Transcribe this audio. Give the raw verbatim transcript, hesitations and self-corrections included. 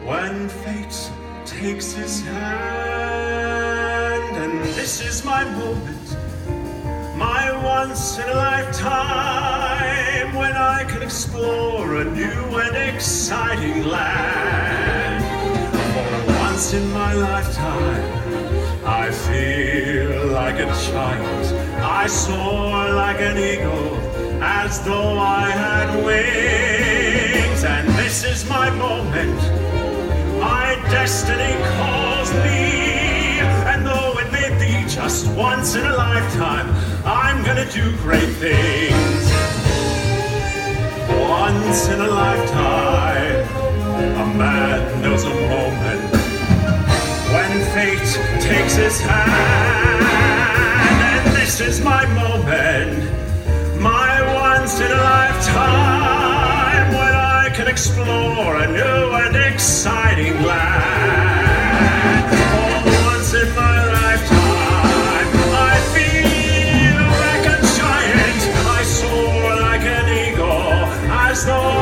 When fate takes his hand, and this is my moment, my once in a lifetime, when I can explore a new and exciting land. For once in my lifetime, I feel like a giant, I soar like an eagle, as though I had wings. And this is my moment, my destiny calls me, and though it may be just once in a lifetime, I'm gonna do great things. Once in a lifetime, a man knows a moment when fate takes his hand, and this is my moment, my once in a lifetime, when I can explore a new and exciting land. For once in my lifetime, I feel like a giant, I soar like an eagle, as though